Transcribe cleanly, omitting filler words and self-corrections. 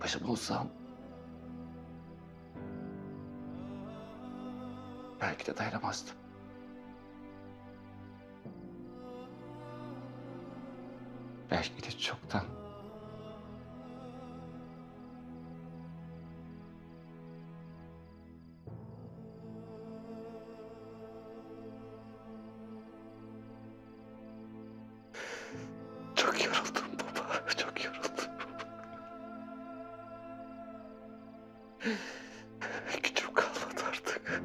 başıma olsam belki de dayanamazdım. Belki de çoktan. Çok yoruldum baba, çok yoruldum. Gücüm kalmadı artık.